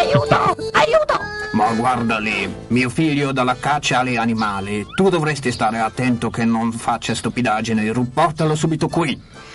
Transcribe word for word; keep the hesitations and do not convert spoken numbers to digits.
Aiuto! Aiuto! Ma guarda lì, mio figlio dalla caccia agli animali. Tu dovresti stare attento che non faccia stupidaggini. Riportalo subito qui.